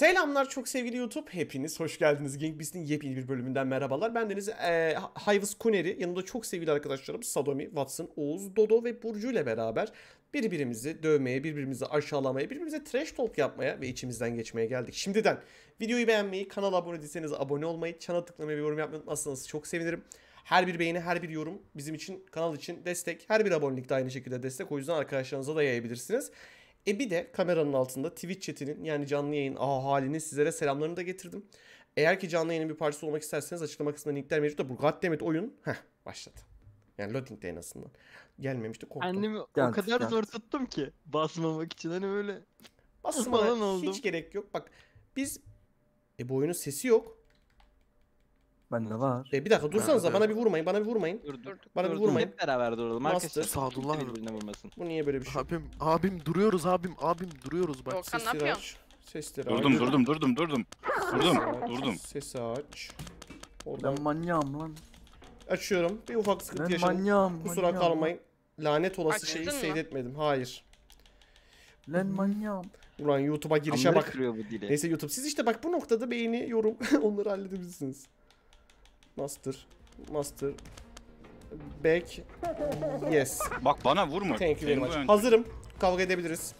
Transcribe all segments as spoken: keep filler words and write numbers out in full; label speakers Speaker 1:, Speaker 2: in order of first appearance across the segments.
Speaker 1: Selamlar çok sevgili YouTube. Hepiniz hoş geldiniz. GameBeast'in yepyeni bir bölümünden merhabalar. Bendeniz e, Hayvız Kuneri. Yanımda çok sevgili arkadaşlarım Sadomi, Watson, Oğuz, Dodo ve Burcu ile beraber birbirimizi dövmeye, birbirimizi aşağılamaya, birbirimize trash talk yapmaya ve içimizden geçmeye geldik. Şimdiden videoyu beğenmeyi, kanala abone değilseniz abone olmayı, çana tıklamayı ve yorum yapmayı unutmazsanız çok sevinirim. Her bir beğeni, her bir yorum bizim için, kanal için destek. Her bir abonelik de aynı şekilde destek. O yüzden arkadaşlarınıza da yayabilirsiniz. E bir de kameranın altında Twitch chatinin yani canlı yayın aha halini sizlere selamlarını da getirdim. Eğer ki canlı yayının bir parçası olmak isterseniz açıklama kısmında linkler mevcut da bu goddammit oyun heh başladı. Yani loading'de en azından. Gelmemişti korktum.
Speaker 2: Annemi
Speaker 3: Gel,
Speaker 2: o kadar
Speaker 3: gel.
Speaker 2: zor tuttum ki basmamak için hani böyle falan
Speaker 1: Basmana
Speaker 2: oldum.
Speaker 1: hiç gerek yok. Bak biz e bu oyunun sesi yok.
Speaker 3: Bende var.
Speaker 1: E bir dakika dursanıza
Speaker 3: Nerede?
Speaker 1: bana bir vurmayın bana bir vurmayın.
Speaker 2: Durduk.
Speaker 1: Bana bir
Speaker 2: durduk.
Speaker 1: vurmayın.
Speaker 2: Hep beraber duralım
Speaker 1: Master.
Speaker 2: arkadaşlar.
Speaker 4: Sadullah
Speaker 2: Kimse
Speaker 4: abi.
Speaker 2: birbirine vurmasın.
Speaker 1: Bu niye böyle bir şey?
Speaker 4: Abim, abim duruyoruz abim, abim duruyoruz bak.
Speaker 5: Volkan ne
Speaker 1: Sesleri
Speaker 5: yapıyorsun?
Speaker 1: aç. Sesleri aç.
Speaker 6: Durdum durdum durdum durdum. Durdum
Speaker 1: Sesi aç,
Speaker 6: durdum.
Speaker 1: Sesi aç.
Speaker 3: Ben
Speaker 1: Oradan
Speaker 3: manyağım lan.
Speaker 1: açıyorum. Bir ufak sıkıntı
Speaker 3: Ben
Speaker 1: yaşadım.
Speaker 3: manyağım.
Speaker 1: Kusura
Speaker 3: manyağım
Speaker 1: kalmayın. Lanet olası
Speaker 5: Açtın
Speaker 1: şeyi
Speaker 5: mı?
Speaker 1: seyretmedim. Hayır.
Speaker 3: Lan. Lan manyağım.
Speaker 1: Ulan YouTube'a girişe
Speaker 2: Amları
Speaker 1: bak.
Speaker 2: kırıyor bu dili.
Speaker 1: Neyse YouTube siz işte bak bu noktada beğeni, yorum onları halledebilirsiniz. Master. Master. Back. Yes.
Speaker 6: Bak bana vurma.
Speaker 1: Thank you very much.
Speaker 6: Penguen.
Speaker 1: Hazırım. Kavga edebiliriz.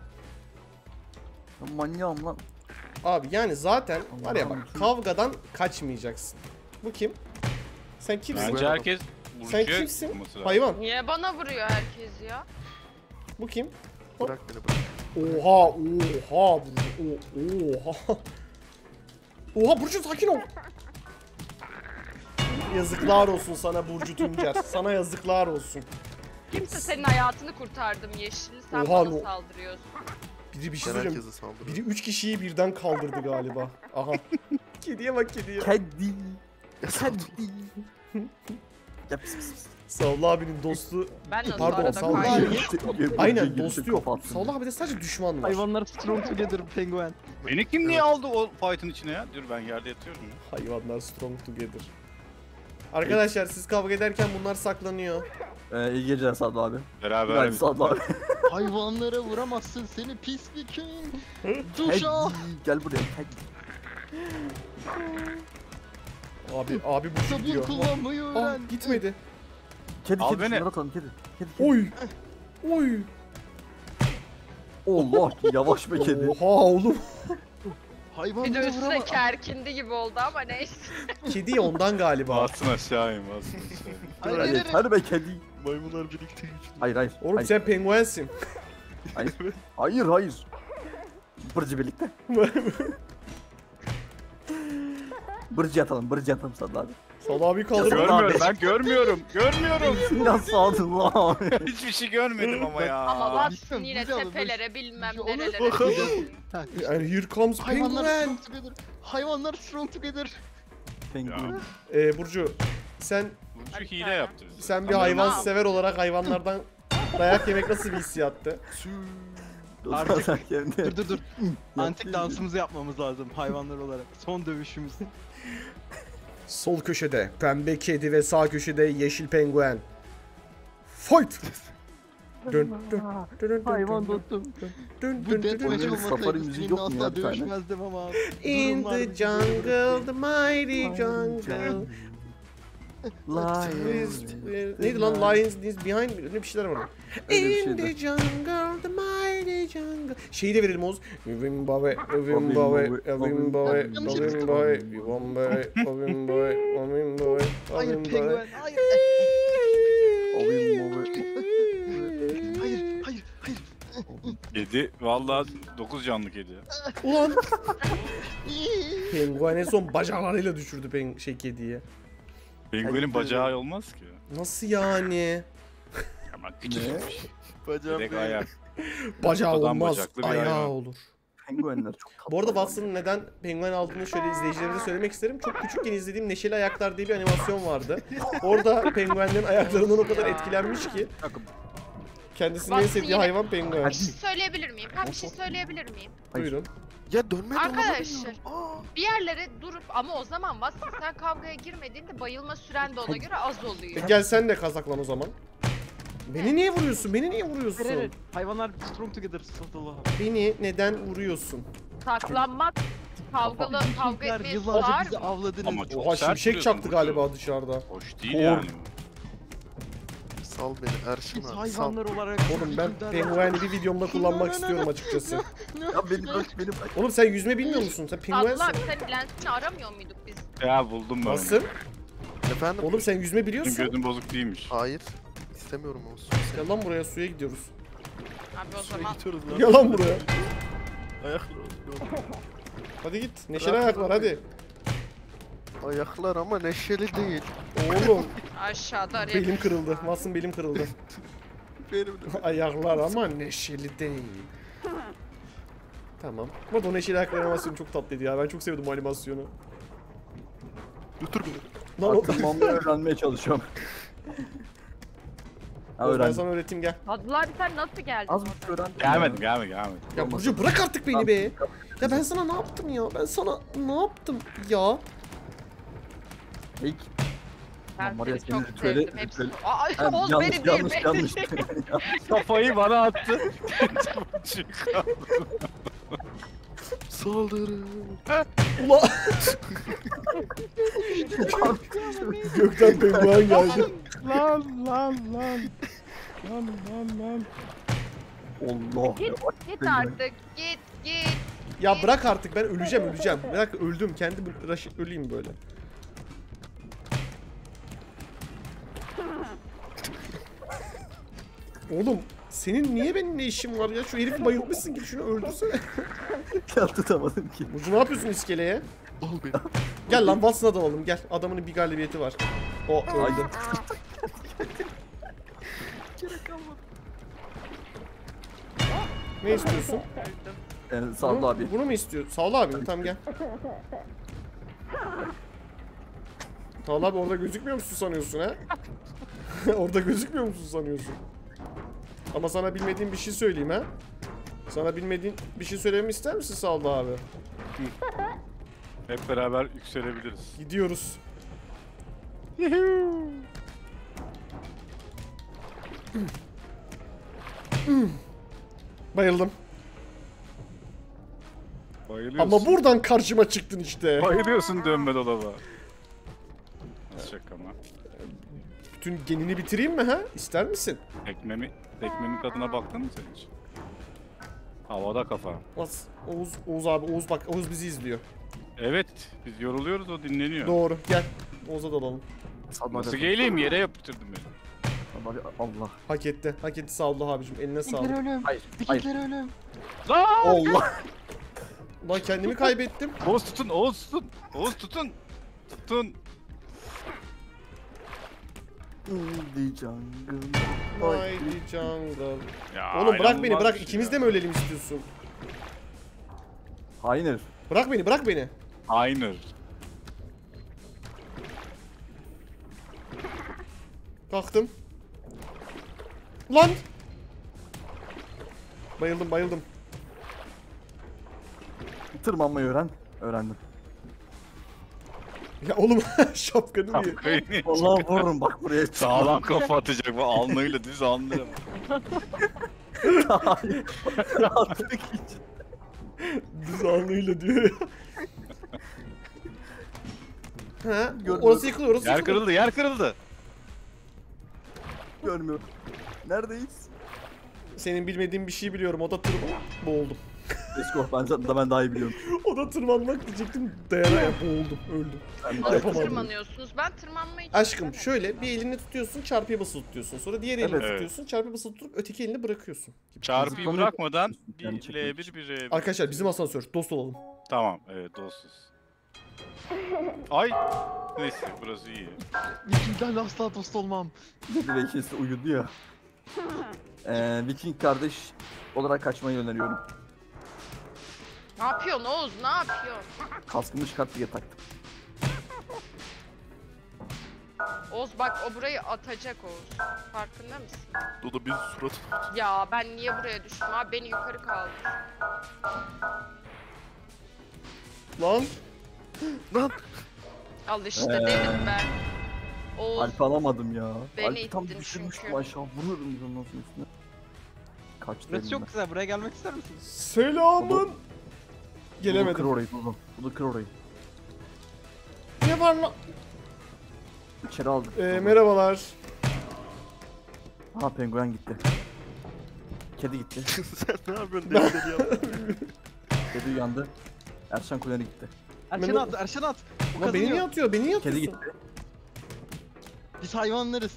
Speaker 3: Ben manyağım lan.
Speaker 1: Abi yani zaten var ya bak
Speaker 3: Allah'ım.
Speaker 1: kavgadan kaçmayacaksın. Bu kim? Sen kimsin?
Speaker 6: Bence herkes
Speaker 1: Sen
Speaker 6: Burcu'ya
Speaker 1: kimsin?
Speaker 6: vurması lazım.
Speaker 1: Hayvan.
Speaker 5: Niye bana vuruyor herkes ya?
Speaker 1: Bu kim?
Speaker 4: Bırak beni bırak.
Speaker 1: Oha, oha Burcu. o- Oha. Oha Burcu sakin ol. Yazıklar olsun sana Burcu Tuncer. Sana yazıklar olsun.
Speaker 5: Kimse senin hayatını kurtardım Yeşil. Sen
Speaker 1: Oha,
Speaker 5: bana
Speaker 1: no.
Speaker 5: saldırıyorsun.
Speaker 1: Biri bir şey
Speaker 4: Ben
Speaker 1: söyleyeyim.
Speaker 4: herkese saldırıyorum.
Speaker 1: Biri üç kişiyi birden kaldırdı galiba. Aha. Kediye bak kediye.
Speaker 3: Kedi.
Speaker 4: Ya
Speaker 3: Kedi.
Speaker 4: Sadullah.
Speaker 3: Ya pis pis pis.
Speaker 1: Savla abinin dostu.
Speaker 5: Ben nasıl
Speaker 1: Pardon,
Speaker 5: arada
Speaker 1: Savla
Speaker 5: kaydım?
Speaker 1: abi. Aynen dostu yok. Savla abide sadece düşman var.
Speaker 2: Hayvanlar strong together penguen.
Speaker 6: Beni kim niye aldı o fight'ın içine ya? Dur ben yerde yatıyorum ya.
Speaker 1: Hayvanlar strong together. Arkadaşlar siz kavga ederken bunlar saklanıyor.
Speaker 3: Ee, iyi geceler Sadullah abi.
Speaker 6: Beraber.
Speaker 3: Hadi Sadullah abi.
Speaker 2: Hayvanlara vuramazsın seni pislik.
Speaker 3: Kedi.
Speaker 2: Duşa.
Speaker 3: Gel buraya. Kedi.
Speaker 1: Abi abi bu
Speaker 2: Sabun
Speaker 1: gidiyor.
Speaker 2: kullanmayı
Speaker 1: Aa,
Speaker 2: öğren.
Speaker 1: gitmedi.
Speaker 3: Kedi
Speaker 6: Al
Speaker 3: kedi.
Speaker 6: beni.
Speaker 3: Şunları atalım kedi. Kedi kedi.
Speaker 1: Oy. Oy.
Speaker 3: Allah yavaş be kedi.
Speaker 1: Oha oğlum.
Speaker 5: Bir de
Speaker 2: Hayvanlara
Speaker 5: üstüne
Speaker 2: vuramaz.
Speaker 5: kerkindi gibi oldu ama neyse.
Speaker 1: Kedi ondan galiba.
Speaker 6: Bassın aşağı in bassın aşağı in.
Speaker 2: Hayır,
Speaker 3: Hadi,
Speaker 2: hayır,
Speaker 3: hadi be kedi.
Speaker 4: Maymunlar birlikte güçlü.
Speaker 3: Hayır hayır.
Speaker 1: Oğlum
Speaker 3: hayır.
Speaker 1: sen penguensin.
Speaker 3: Hayır. Hayır hayır. Bırcı birlikte. Bırcı atalım, bırcı atalım Sadullah abi.
Speaker 1: Savla abi kaldırma.
Speaker 6: Görmüyorum ben görmüyorum. Görmüyorum.
Speaker 3: Ya Sadullah abi.
Speaker 6: Hiçbir şey görmedim ama ya.
Speaker 5: Ama baksın
Speaker 2: Bilmiyorum,
Speaker 5: yine
Speaker 2: güzel,
Speaker 5: tepelere bilmem
Speaker 2: Onu-
Speaker 5: nerelere.
Speaker 2: Ha,
Speaker 1: And here comes
Speaker 2: Hayvanlar
Speaker 1: penguin.
Speaker 2: strong together. Hayvanlar strong together.
Speaker 3: Penguen.
Speaker 1: Ee, Burcu sen
Speaker 6: Burcu hile yaptı.
Speaker 1: sen bir
Speaker 6: Tamam.
Speaker 1: hayvan sever olarak hayvanlardan dayak yemek nasıl bir hissiyattı?
Speaker 4: Sü.
Speaker 2: Artık-
Speaker 3: Kendi-
Speaker 2: Dur dur dur. Antik dansımızı yapmamız lazım hayvanlar olarak. Son dövüşümüz.
Speaker 1: Sol köşede pembe kedi ve sağ köşede yeşil penguen. Fight! Dön dön dön dön
Speaker 2: Hayvan
Speaker 1: dön
Speaker 2: dostum.
Speaker 1: dön
Speaker 2: Bu
Speaker 1: dön dön
Speaker 2: deathmatch
Speaker 1: dön.
Speaker 3: Oyunun safari
Speaker 2: olmasaydı
Speaker 3: müziği
Speaker 2: seninle
Speaker 3: yok mu ya
Speaker 2: asla
Speaker 3: bir tane?
Speaker 2: dövüşmezdim ama.
Speaker 1: In
Speaker 2: durumlar
Speaker 1: the
Speaker 2: bizi
Speaker 1: jungle, the mighty jungle.
Speaker 3: Lions.
Speaker 1: Is- Neydi lan? Lions is behind ne bir şeyler var.
Speaker 3: Öyle bir
Speaker 1: In the
Speaker 3: şeydi.
Speaker 1: jungle, the mighty jungle. Şeyi de verelim Oğuz. Wimbawe, Wimbawe,
Speaker 3: Wimbawe,
Speaker 1: Wimbawe,
Speaker 3: Wimbawe.
Speaker 1: Wimbawe, Wimbawe, Wimbawe, Wimbawe,
Speaker 2: Hayır
Speaker 1: Wimbawe.
Speaker 2: penguen hayır.
Speaker 3: Oyun mu?
Speaker 2: Hayır hayır hayır.
Speaker 6: Kedi valla dokuz canlı kedi ya.
Speaker 1: Ulan penguen en son bacaklarıyla düşürdü peng şey kediye.
Speaker 6: Penguenin bacağı olmaz ki.
Speaker 1: Nasıl yani?
Speaker 6: Ama küçükmüş.
Speaker 4: Bacağım
Speaker 6: Direkt
Speaker 4: değil.
Speaker 6: ayak.
Speaker 1: Bacağı
Speaker 6: Adam
Speaker 1: olmaz,
Speaker 6: bacaklı bir
Speaker 1: ayağı
Speaker 6: hayvan.
Speaker 1: olur.
Speaker 3: Penguenler çok tatlı.
Speaker 1: Bu arada Watson'ın neden penguen aldığını şöyle izleyicilerimize söylemek isterim. Çok küçükken izlediğim Neşeli Ayaklar diye bir animasyon vardı. Orada penguenlerin ayaklarından o kadar etkilenmiş ki kendisinin en
Speaker 5: Watson
Speaker 1: sevdiği
Speaker 5: yine-
Speaker 1: hayvan penguen.
Speaker 5: Bir şey söyleyebilir miyim? Ben bir şey söyleyebilir miyim?
Speaker 3: Hayır.
Speaker 1: Buyurun.
Speaker 4: Ya dönme
Speaker 5: Arkadaşlar bir yerlere durup ama o zaman Watson sen kavgaya girmediğinde bayılma süren de ona göre az
Speaker 1: E
Speaker 5: oluyor.
Speaker 1: gel sen de kazaklan o zaman. Beni niye vuruyorsun? Beni niye vuruyorsun?
Speaker 2: Hayır hayır. Hayvanlar strong together. Sadullah.
Speaker 1: Beni neden vuruyorsun?
Speaker 5: Saklanmak, kavgalı, kavga
Speaker 2: Vikingler
Speaker 5: etmeye
Speaker 2: yıllarca
Speaker 5: sular
Speaker 2: bizi
Speaker 5: mı?
Speaker 2: avladınız.
Speaker 6: Ama çok
Speaker 1: Oha
Speaker 6: sert
Speaker 1: şimşek
Speaker 6: vuruyorsun
Speaker 1: çaktı
Speaker 6: Burcu.
Speaker 1: galiba dışarıda.
Speaker 6: Hoş değil
Speaker 1: Kor.
Speaker 6: yani.
Speaker 4: Sal beni Erşin
Speaker 2: Biz
Speaker 4: abi. Sal.
Speaker 2: hayvanlar olarak...
Speaker 1: Oğlum ben pengueni bir videomda kullanmak istiyorum açıkçası.
Speaker 3: Ya beni bırak beni bırak.
Speaker 1: Oğlum sen yüzme bilmiyor musun? Sen penguensin.
Speaker 5: Allah sen lensini aramıyor muyduk biz?
Speaker 6: Ya buldum ben
Speaker 1: Nasıl?
Speaker 4: Efendim?
Speaker 1: Oğlum sen yüzme
Speaker 6: Benim
Speaker 1: biliyorsun.
Speaker 6: gözüm bozuk değilmiş.
Speaker 4: Hayır. İstemiyorum onu.
Speaker 1: Gel lan buraya suya gidiyoruz.
Speaker 5: Abi o
Speaker 4: Suya
Speaker 5: zaman
Speaker 4: gidiyoruz lan.
Speaker 1: Gel lan buraya.
Speaker 4: Ayaklar.
Speaker 1: Hadi git. Neşeli ayaklar hadi.
Speaker 4: Ayaklar ama neşeli değil.
Speaker 1: Oğlum
Speaker 5: aşağıda araya...
Speaker 1: belim kırıldı. Watson belim kırıldı.
Speaker 4: Benim de.
Speaker 1: Ayaklar ama neşeli değil. Tamam. Bu arada o neşeli ayaklar animasyonu çok tatlıydı ya. Ben çok sevdim o animasyonu.
Speaker 4: Götür beni.
Speaker 1: Lan o...
Speaker 3: Tırmanmayı öğrenmeye çalışıyorum. Ha
Speaker 1: Ben
Speaker 3: öğrendim.
Speaker 1: sana öğreteyim gel.
Speaker 5: Fadıl abi sen nasıl geldin
Speaker 3: Az
Speaker 5: oradan?
Speaker 3: bir şey öğrendim.
Speaker 6: Gelmedim gelmedim gelmedim.
Speaker 1: Ya Burcu bırak artık beni be. Ya ben sana ne yaptım ya? Ben sana ne yaptım ya?
Speaker 3: İlk.
Speaker 5: Ben
Speaker 3: Maria
Speaker 5: seni
Speaker 3: senin
Speaker 5: çok
Speaker 3: ritüeli-
Speaker 5: sevdim. Hepsi...
Speaker 3: ritüeli-
Speaker 5: Aa,
Speaker 3: Ha,
Speaker 5: Oğuz
Speaker 3: yanlış,
Speaker 5: beni değil
Speaker 3: yanlış,
Speaker 5: beni.
Speaker 3: yanlış.
Speaker 6: Kafayı bana attı.
Speaker 4: Saldırı.
Speaker 1: Ula gökten penguen geldi.
Speaker 6: Lan lan lan. Lan lan lan.
Speaker 3: Allah.
Speaker 5: Git, git artık git git.
Speaker 1: Ya bırak artık ben öleceğim öleceğim. Bırak öldüm kendi bu- öleyim böyle. Oğlum senin niye benimle işin var ya? Şu herifi bayıltmışsın ki şunu öldürsene.
Speaker 3: Ya tutamadım ki.
Speaker 1: Burcu ne yapıyorsun iskeleye?
Speaker 4: Al beni.
Speaker 1: Gel lan Watson'a dalalım gel. Adamın bir galibiyeti var. O öldü. Ne istiyorsun?
Speaker 3: Yani Sağlı
Speaker 1: Bunu,
Speaker 3: abi.
Speaker 1: bunu mu istiyor? Sağ ol abi. Tamam gel. Sağ ol abi orada gözükmüyor musun sanıyorsun ha? Orada gözükmüyor musun sanıyorsun? Ama sana bilmediğim bir şey söyleyeyim ha. Sana bilmediğin bir şey söylememi ister misin Salda abi?
Speaker 6: Hep beraber yükselebiliriz.
Speaker 1: Gidiyoruz. Bayıldım.
Speaker 6: Bayılıyorsun.
Speaker 1: Ama buradan karşıma çıktın işte.
Speaker 6: Bayılıyorsun dönme dolaba. Nasıl şaka ama.
Speaker 1: Bütün genini bitireyim mi ha? İster misin?
Speaker 6: Tekmemi, tekmemin tadına baktın mı sen hiç? Havada kafa.
Speaker 1: Bas. Oğuz, Oğuz abi, Oğuz bak, Oğuz bizi izliyor.
Speaker 6: Evet, biz yoruluyoruz o dinleniyor.
Speaker 1: Doğru, gel. Oğuz'a dalalım.
Speaker 3: Sağlı
Speaker 6: Nasıl
Speaker 3: abi.
Speaker 6: geleyim yere yapıştırdın beni.
Speaker 3: Sağlı abi. Allah.
Speaker 1: Hak etti, hak etti sağ ol abicim, eline sağlık.
Speaker 2: ölüm.
Speaker 3: Hayır. Hayır.
Speaker 2: Vikingler ölüm.
Speaker 6: Lan!
Speaker 3: Allah.
Speaker 1: Lan kendimi kaybettim.
Speaker 6: Oğuz tutun, Oğuz tutun. Oğuz tutun. Tutun.
Speaker 3: In the jungle.
Speaker 1: Haydi jungle.
Speaker 6: Ya,
Speaker 1: Oğlum bırak beni,
Speaker 6: inanılmaz
Speaker 1: bırak.
Speaker 6: bir şey
Speaker 1: İkimiz
Speaker 6: ya.
Speaker 1: de mi ölelim istiyorsun?
Speaker 3: Hayır.
Speaker 1: Bırak beni, bırak beni.
Speaker 6: Aynı.
Speaker 1: Kalktım. Lan! Bayıldım, bayıldım.
Speaker 3: Tırmanmayı öğren. Öğrendim.
Speaker 1: Ya oğlum şapkanı niye?
Speaker 6: Kafayı niye
Speaker 3: Vallahi vururum bak buraya.
Speaker 6: Sağlam kafa atacak bu alnıyla düz alnıyla.
Speaker 3: Hayır. Rahatlık için.
Speaker 1: Düz alnıyla diyor ya. Ha,
Speaker 3: Görmüyorum.
Speaker 1: orası yıkılıyor, orası
Speaker 6: Yer
Speaker 1: yıkılıyor.
Speaker 6: kırıldı, yer kırıldı.
Speaker 3: Görmüyorum. Neredeyiz?
Speaker 1: Senin bilmediğin bir şey biliyorum, o da tırman... Boğuldum.
Speaker 3: Esko ben da ben daha iyi biliyorum.
Speaker 1: O da tırmanmak diyecektim, dayanamaya boğuldum, öldüm.
Speaker 3: Ben
Speaker 5: Nasıl
Speaker 1: Yapamadım.
Speaker 5: tırmanıyorsunuz? Ben tırmanmayı hiç
Speaker 1: Aşkım
Speaker 5: sevmem.
Speaker 1: şöyle bir elini tutuyorsun, çarpıya basılı tutuyorsun. Sonra diğer elini
Speaker 3: Evet.
Speaker 1: tutuyorsun, çarpıya basılı tutup öteki elini bırakıyorsun.
Speaker 6: Çarpıyı
Speaker 3: Zıplamayı-
Speaker 6: bırakmadan
Speaker 3: Yani
Speaker 6: bir
Speaker 3: çekmek
Speaker 6: L bir
Speaker 3: için.
Speaker 6: bir R bir.
Speaker 1: Arkadaşlar bizim asansör, dost olalım.
Speaker 6: Tamam, evet dostuz. Ay. Neyse burası iyi.
Speaker 2: Vikinglerle asla dost olmam.
Speaker 3: Dedi ve ikisi uyudu ya. Ee, Viking kardeş olarak kaçmayı öneriyorum.
Speaker 5: Ne yapıyorsun Oğuz? Ne yapıyorsun?
Speaker 3: Kaskımı çıkart diye taktım.
Speaker 5: Oğuz bak o burayı atacak Oğuz. Farkında mısın?
Speaker 4: Dodo bir surat.
Speaker 5: Ya ben niye buraya düştüm abi? Beni yukarı kaldır.
Speaker 1: Lan!
Speaker 4: Lan.
Speaker 5: Al işte
Speaker 3: Ee.
Speaker 5: dedim ben. Oğuz
Speaker 3: Alp alamadım ya.
Speaker 5: Beni
Speaker 3: Alp'i tam
Speaker 5: ittin
Speaker 3: düşürmüştüm
Speaker 5: çünkü.
Speaker 3: aşağı vuruyorum biz ondan sonra üstüne. Kaçtı
Speaker 2: Burası
Speaker 3: elimden.
Speaker 2: çok güzel. Buraya gelmek ister misin?
Speaker 1: Selamın!
Speaker 3: Bunu kır
Speaker 1: Gelemedim.
Speaker 3: orayı Dudu. Bunu kır orayı.
Speaker 1: Ne var lan?
Speaker 3: İçeri aldık.
Speaker 1: Ee,
Speaker 3: Dudu.
Speaker 1: merhabalar.
Speaker 3: Ha penguen gitti. Kedi gitti.
Speaker 4: Sen ne yapıyorsun? Deli deli yaptın.
Speaker 3: Kedi uyandı. Erşan Kuleri gitti.
Speaker 2: Erşen
Speaker 1: Memo-
Speaker 2: at, Erşen at. Bu
Speaker 1: Ama beni niye
Speaker 2: kazanıyor.
Speaker 1: atıyor? Beni niye
Speaker 3: Kedi
Speaker 1: atıyorsun?
Speaker 3: gitti.
Speaker 2: Biz hayvanlarız.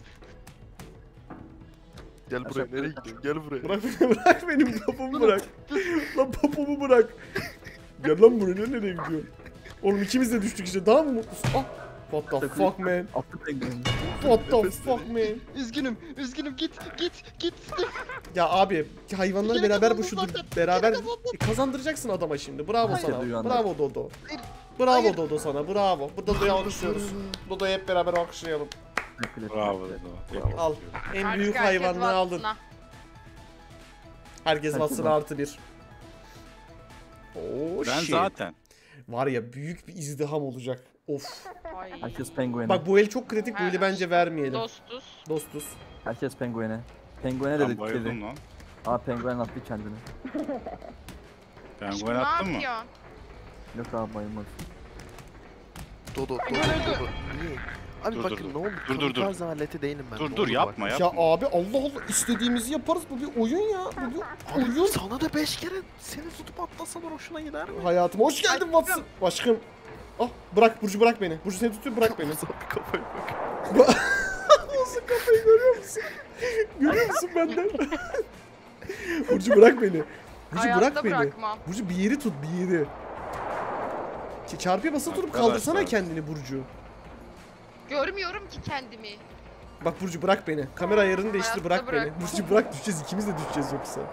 Speaker 4: Gel buraya, nereye gidiyorsun? Gel buraya.
Speaker 1: Bırak beni, bırak benim popomu bırak. Lan popomu bırak. Gel lan buraya, nereye gidiyorsun? Oğlum ikimiz de düştük işte, daha mı mutlusun? Ah! What the fuck man?
Speaker 3: Attı pengueni.
Speaker 1: What the fuck man?
Speaker 2: Üzgünüm, üzgünüm git, git, git.
Speaker 1: Ya abi hayvanlar
Speaker 2: Gene
Speaker 1: beraber bu
Speaker 2: kazandın
Speaker 1: şudur.
Speaker 2: zaten,
Speaker 1: Beraber
Speaker 2: gene kazandın.
Speaker 1: E, kazandıracaksın adama şimdi. Bravo
Speaker 3: Hayır.
Speaker 1: sana.
Speaker 3: Kedi uyandı.
Speaker 1: Bravo Dodo. Bravo
Speaker 2: Hayır.
Speaker 1: Dodo sana. Bravo. Bu Dodo'yu alkışlıyoruz. Dodo'yu hep beraber alkışlayalım.
Speaker 6: Bravo. Bravo.
Speaker 1: Al. En
Speaker 5: Artık
Speaker 1: büyük
Speaker 5: herkes
Speaker 1: hayvanlığı aldın.
Speaker 5: Watson'a.
Speaker 1: Herkes
Speaker 3: Herkes
Speaker 1: Watson
Speaker 3: var.
Speaker 1: artı bir. Oo
Speaker 6: Ben
Speaker 1: shit.
Speaker 6: zaten.
Speaker 1: Var ya büyük bir izdiham olacak. Of.
Speaker 5: Ay.
Speaker 3: Herkes penguene.
Speaker 1: Bak bu el çok kritik. Bu
Speaker 5: Ha,
Speaker 1: eli bence vermeyelim.
Speaker 5: Dostuz.
Speaker 1: Dostuz.
Speaker 3: Herkes penguene. Penguene
Speaker 6: Ben
Speaker 3: dedik
Speaker 6: bayıldım
Speaker 3: kedi.
Speaker 6: lan.
Speaker 3: Aa penguen attı kendini.
Speaker 5: Aşkım
Speaker 6: Penguen
Speaker 5: ne
Speaker 6: attın mı?
Speaker 5: yapıyorsun?
Speaker 3: Yok abi bayılmaz.
Speaker 4: Dodo, Dodo,
Speaker 2: Dur, dur,
Speaker 4: Dodo. Niye? Abi
Speaker 6: Dur,
Speaker 4: bakın
Speaker 6: dur,
Speaker 4: ne olur.
Speaker 6: dur, dur, dur.
Speaker 4: kamikaze aleti değilim ben.
Speaker 6: Dur
Speaker 4: ne
Speaker 6: dur
Speaker 4: olur
Speaker 6: yapma
Speaker 4: bak.
Speaker 1: Ya
Speaker 6: yapma.
Speaker 1: abi Allah Allah istediğimizi yaparız. Bu bir oyun ya. Bu bir
Speaker 4: Abi
Speaker 1: oyun.
Speaker 4: sana da beş kere seni tutup atlasalar hoşuna gider mi?
Speaker 1: Hayatıma hoş geldin Watson. Aşkım. Ah bırak Burcu, bırak beni. Burcu seni tutuyor, bırak beni.
Speaker 4: Sana kafayı bak.
Speaker 1: Nasıl kafayı görüyor musun? Görüyor musun benden? Burcu bırak beni. Burcu
Speaker 5: Hayatta
Speaker 1: bırak beni.
Speaker 5: bırakmam.
Speaker 1: Burcu bir yeri tut, bir yeri. Ç- Çarpıya basılı tutup
Speaker 6: Arkadaşlar.
Speaker 1: kaldırsana kendini Burcu.
Speaker 5: Görmüyorum ki kendimi.
Speaker 1: Bak Burcu bırak beni. Kamera ayarını değiştir,
Speaker 5: Hayatta
Speaker 1: bırak beni.
Speaker 5: bırakmam.
Speaker 1: Burcu bırak, düşeceğiz, ikimiz de düşeceğiz yoksa.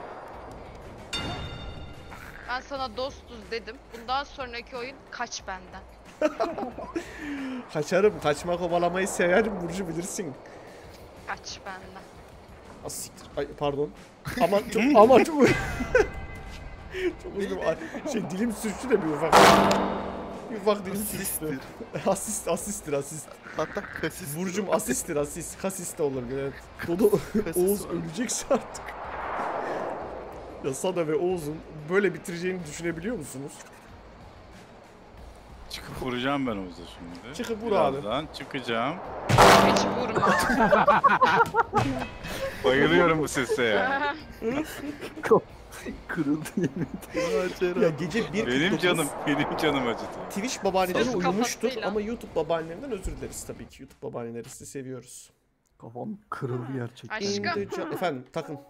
Speaker 5: Ben sana dostuz dedim. Bundan sonraki oyun kaç benden.
Speaker 1: Kaçarım, kaçma kovalamayı severim Burcu, bilirsin.
Speaker 5: Kaç benden.
Speaker 1: Az siktir. Ay pardon. Ama çok ama çok çok üzgünüm. Ay, Şey dilim sürçtü de bir ufak. Bir ufak dilim sürçtü.
Speaker 4: Asisttir.
Speaker 1: Asist, asisttir, asist.
Speaker 4: Hatta kasis.
Speaker 1: Burcum asisttir, asist. Kasis de olur evet. Dodo,
Speaker 4: Kasis
Speaker 1: Oğuz
Speaker 4: var.
Speaker 1: ölecekse artık. Ya Sada ve Oğuz'un böyle bitireceğini düşünebiliyor musunuz?
Speaker 6: Çıkıp vuracağım ben Oğuz'a şimdi.
Speaker 1: Çıkıp vur abi.
Speaker 6: Birazdan çıkacağım.
Speaker 5: Hiç vurma.
Speaker 6: Bayılıyorum bu sese ya.
Speaker 3: Kırıldı yemin.
Speaker 4: Macera.
Speaker 1: Ya gece bir
Speaker 6: Benim canım, benim canım acıdı.
Speaker 1: Twitch babaanneleri
Speaker 5: Sus
Speaker 1: uyumuştur
Speaker 5: kafasıyla.
Speaker 1: ama YouTube babaannelerinden özür dileriz tabii ki. YouTube babaanneleri sizi seviyoruz.
Speaker 3: Kafam kırıldı gerçekten.
Speaker 5: Aşkım.
Speaker 1: In the ca- Efendim takın.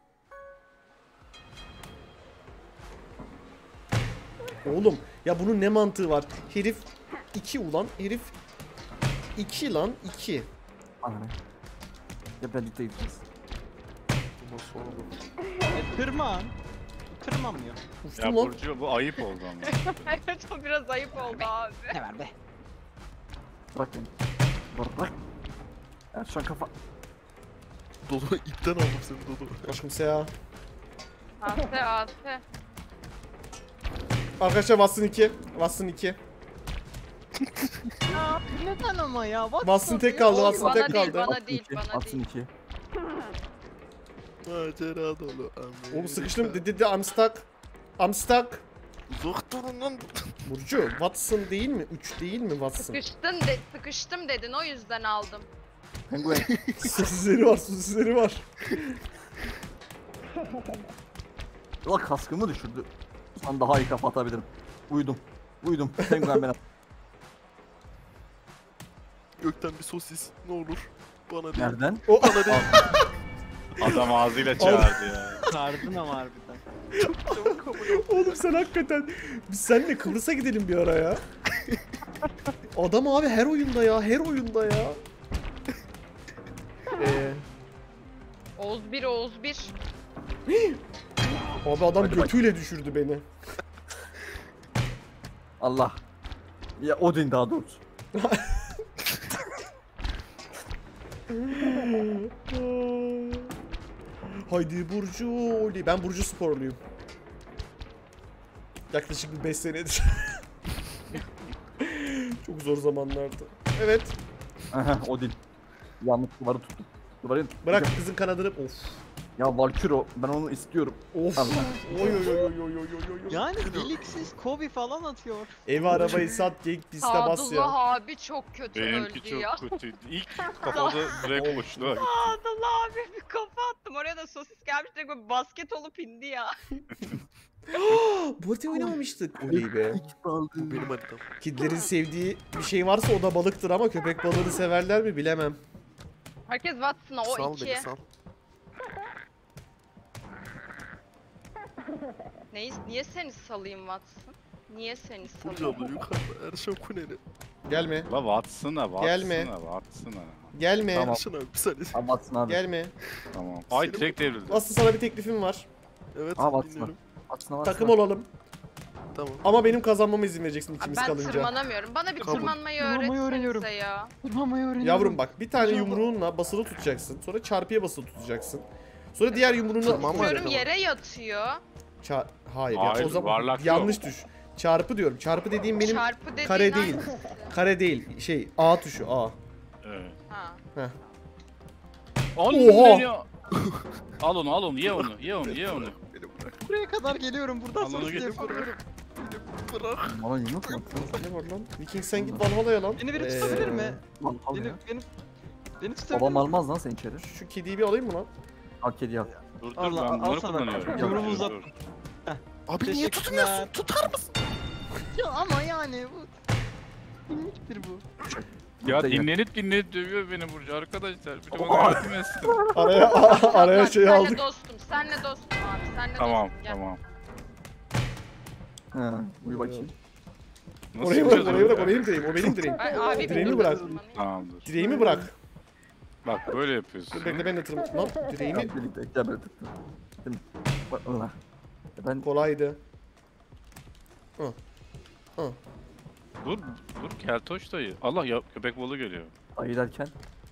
Speaker 1: Oğlum ya bunun ne mantığı var? Herif iki ulan, herif iki lan iki.
Speaker 3: Anne. Ya birlikte gideceğiz.
Speaker 4: Bundan sonra bu.
Speaker 2: E, tırman. Tırmanmıyor.
Speaker 6: Ya
Speaker 1: Uçtum lan.
Speaker 6: Burcu bu ayıp oldu ama.
Speaker 5: Evet o biraz ayıp oldu abi.
Speaker 2: Ne ver be?
Speaker 3: Bırak beni. Bırak. Erşan kafa.
Speaker 4: Dodo ipten aldım seni Dodo.
Speaker 1: Aşkım Seha.
Speaker 5: Ate ate.
Speaker 1: Arkadaşlar Watson iki. Watson iki.
Speaker 2: Ya neden ama ya? What
Speaker 1: Watson tek
Speaker 2: the-
Speaker 1: kaldı,
Speaker 5: Oğlum,
Speaker 1: Watson
Speaker 5: bana
Speaker 1: tek
Speaker 5: değil,
Speaker 1: kaldı.
Speaker 5: bana
Speaker 3: Atsın
Speaker 5: değil,
Speaker 3: iki.
Speaker 5: bana
Speaker 3: Atsın
Speaker 5: değil.
Speaker 3: iki.
Speaker 4: Macera dolu.
Speaker 1: Oğlum sıkıştım dedi dedi I'm stuck. I'm stuck.
Speaker 4: Uzak durun lan.
Speaker 1: Burcu Watson değil mi? üç değil mi Watson?
Speaker 5: Sıkıştın de, sıkıştım dedin o yüzden aldım.
Speaker 3: Penguen.
Speaker 1: Sosisleri var, sosisleri var.
Speaker 3: Ulan kaskımı düşürdü. Sen daha iyi kafa atabilirim. Uyudum. Uyudum. Penguen ben at.
Speaker 4: Gökten bir sosis ne olur. Bana değil.
Speaker 3: Nereden?
Speaker 1: O
Speaker 4: Bana değil.
Speaker 6: Adam ağzıyla çağırdı ya.
Speaker 2: Sardın ama harbiden.
Speaker 4: Çabuk ama yok.
Speaker 1: Oğlum sen hakikaten biz seninle Kıbrıs'a gidelim bir ara ya. Adam abi her oyunda ya, her oyunda ya. Ee,
Speaker 5: Oğuz bir, Oğuz bir.
Speaker 1: abi adam
Speaker 3: Hadi bak.
Speaker 1: götüyle düşürdü beni.
Speaker 3: Allah. Ya Odin daha doğrusu.
Speaker 1: Haydi Burcu. oley. Ben Burcu sporluyum. Yaklaşık bir beş senedir. Çok zor zamanlardı. Evet.
Speaker 3: Aha Odin. Yanlış duvarı tuttum. Duvarı
Speaker 1: Bırak kızın kanadını. Of.
Speaker 3: Ya Valkyro ben onu istiyorum.
Speaker 1: Of.
Speaker 3: Allah.
Speaker 1: Oy oy oy oy oy oy oy oy.
Speaker 2: Yani deliksiz Kobe falan atıyor.
Speaker 1: Evi arabayı sat, Genk piste bas ya.
Speaker 5: Sadullah abi çok kötü
Speaker 6: Benimki
Speaker 5: öldü
Speaker 6: çok
Speaker 5: ya.
Speaker 6: kötüydü. İlk kafada direkt boşluğa gitti.
Speaker 5: Sadullah abi bir kafa attım. Oraya da sosis gelmiş direkt böyle basket olup indi ya.
Speaker 1: Bu arada oynamamıştık. Oley be.
Speaker 4: Bu benim haritam.
Speaker 1: Kidlerin sevdiği bir şey varsa o da balıktır ama köpek balığını severler mi bilemem.
Speaker 5: Herkes Watson'a o
Speaker 4: Sal
Speaker 5: iki.
Speaker 4: beni sal.
Speaker 5: Neyi, niye seni salayım Watson? Niye seni
Speaker 4: Burcu
Speaker 5: salayım?
Speaker 4: abla yukarıda. Erşan Kuneri.
Speaker 1: Gelme.
Speaker 6: La Watson'a, Watson'a,
Speaker 1: Gelme.
Speaker 6: Watson'a.
Speaker 1: Gelme.
Speaker 3: Tamam.
Speaker 4: Erşan abi bir saniye.
Speaker 3: Abi atsın abi.
Speaker 1: Gelme.
Speaker 6: Tamam. Ay direkt devrildi.
Speaker 1: Aslı sana bir teklifim var.
Speaker 4: Evet
Speaker 3: Aa, baksana.
Speaker 4: dinliyorum.
Speaker 3: Atsın abi.
Speaker 1: Takım olalım.
Speaker 4: Tamam.
Speaker 1: Ama benim kazanmama izin vereceksin
Speaker 5: Abi
Speaker 1: ikimiz
Speaker 5: ben
Speaker 1: kalınca.
Speaker 5: tırmanamıyorum. Bana bir
Speaker 4: Kabul.
Speaker 5: tırmanmayı
Speaker 2: Tırmanmayı öğreniyorum.
Speaker 5: öğretsenize ya.
Speaker 2: Tırmanmayı öğreniyorum.
Speaker 1: Yavrum bak bir tane
Speaker 2: Hocam-
Speaker 1: yumruğunla basılı tutacaksın. Sonra çarpıya basılı tutacaksın. Sonra diğer yumruğunu...
Speaker 4: Tırmanma
Speaker 5: Diyorum
Speaker 4: tamam.
Speaker 5: yere yatıyor.
Speaker 1: Ça- Hayır, ya
Speaker 6: Hayır,
Speaker 1: o zaman
Speaker 6: yuvarlak
Speaker 1: yanlış
Speaker 6: yok.
Speaker 1: düş. Çarpı diyorum. Çarpı dediğim benim
Speaker 5: Çarpı dediğin
Speaker 1: kare değil.
Speaker 5: hangisi?
Speaker 1: Kare değil. Şey A tuşu A.
Speaker 6: Evet.
Speaker 5: Ha.
Speaker 1: Heh.
Speaker 6: Al
Speaker 1: Oha!
Speaker 6: Al onu, al onu, ye onu, ye onu, ye onu.
Speaker 2: Buraya kadar geliyorum. Buradan
Speaker 6: Allah'ını
Speaker 2: sonra
Speaker 6: getir.
Speaker 2: yapamıyorum.
Speaker 4: Bırak.
Speaker 3: Bana yumruk mu?
Speaker 1: Ne var lan? Viking sen git Valhalla'ya lan.
Speaker 2: Beni biri
Speaker 1: Ee,
Speaker 2: tutabilir mi?
Speaker 3: Lan al
Speaker 2: Beni,
Speaker 3: ya.
Speaker 2: beni, beni tutabilir
Speaker 3: Babam
Speaker 2: mi?
Speaker 3: almaz lan seni içeri.
Speaker 1: Şu kediyi bir alayım mı lan?
Speaker 3: Al kedi al.
Speaker 6: Dur dur
Speaker 2: Allah,
Speaker 6: ben
Speaker 2: al
Speaker 6: bunları
Speaker 2: sana.
Speaker 6: kullanıyorum.
Speaker 2: Yumruğumu
Speaker 6: Dur,
Speaker 2: uzat.
Speaker 6: dur.
Speaker 4: Abi niye
Speaker 2: Teşekkürler.
Speaker 4: tutmuyorsun? Tutar mısın?
Speaker 2: Ya ama yani bu... Miniktir bu.
Speaker 6: Ya
Speaker 3: Burada yine-
Speaker 6: dinlenip dinlenip dövüyor beni Burcu arkadaşlar. Bir de
Speaker 3: Oha.
Speaker 6: bana yardım etsin.
Speaker 1: Araya araya
Speaker 5: Bak,
Speaker 1: şey
Speaker 5: senle
Speaker 1: aldık.
Speaker 5: dostum. Senle dostum abi. Senle
Speaker 6: Tamam,
Speaker 5: dostum. Gel.
Speaker 6: tamam.
Speaker 3: He, uyu bakayım.
Speaker 6: Nasıl
Speaker 1: Orayı bırak,
Speaker 6: yapacağız
Speaker 1: orayı
Speaker 6: onu
Speaker 1: bırak.
Speaker 6: ya?
Speaker 1: O benim direğim, o benim direğim.
Speaker 5: Ay, abi
Speaker 1: Direğimi
Speaker 5: bir
Speaker 1: bırak.
Speaker 5: tırmanayım.
Speaker 6: Tamamdır.
Speaker 1: Direğimi bırak.
Speaker 6: Bak böyle yapıyorsun.
Speaker 1: Dur bekle ben de tırman. Lan direğimi
Speaker 3: Gel birlikte gel böyle tık. Değil mi? Bak Allah. Ya Ben
Speaker 1: kolaydı. Hı. Hı.
Speaker 6: Dur, dur Keltoş dayı. Allah ya köpek balığı geliyor.
Speaker 3: ayı derken